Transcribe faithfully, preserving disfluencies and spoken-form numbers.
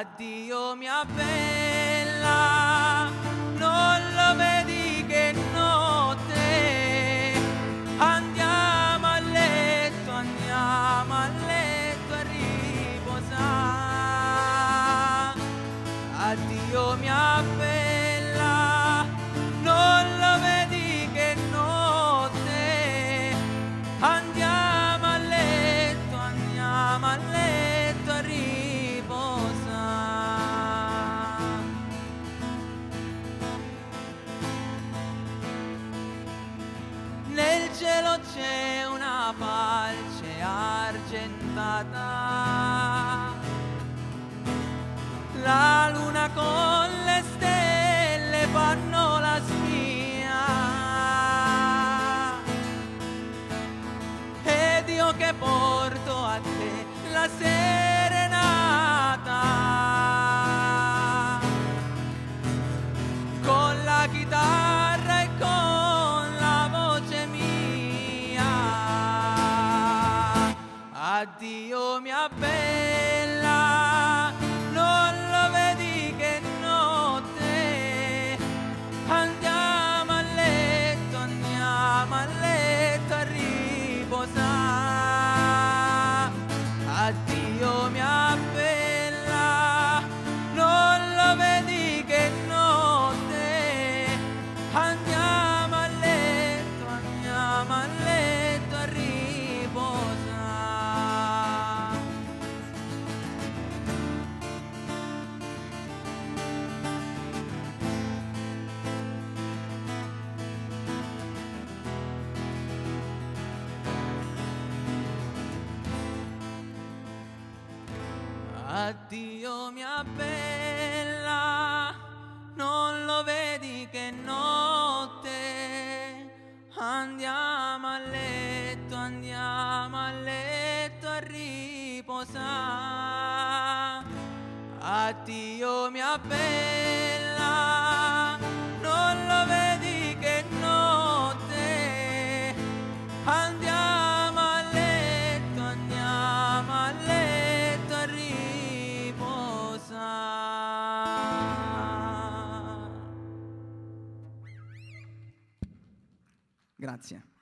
Addio mia bella, non lo vedi che notte? Andiamo a letto, andiamo a letto a riposare. Addio mia bella, non lo vedi che notte? Andiamo a letto, andiamo a letto a riposare. Nel cielo c'è una falce argentata, la luna con le stelle fanno la spia, ed io che porto a te la serenata, con la chitarra e con la voce mia. Addio mia bella, non lo vedi che notte? Andiamo a letto, andiamo a letto a riposare. Addio mia bella, non lo vedi che notte? Andiamo a letto, andiamo a letto a riposare. Addio mia bella, non lo vedi che notte? Andiamo a letto, andiamo a letto a riposare. Addio mia bella, non lo vedi che notte? Andiamo a letto, andiamo a letto a riposare. Grazie.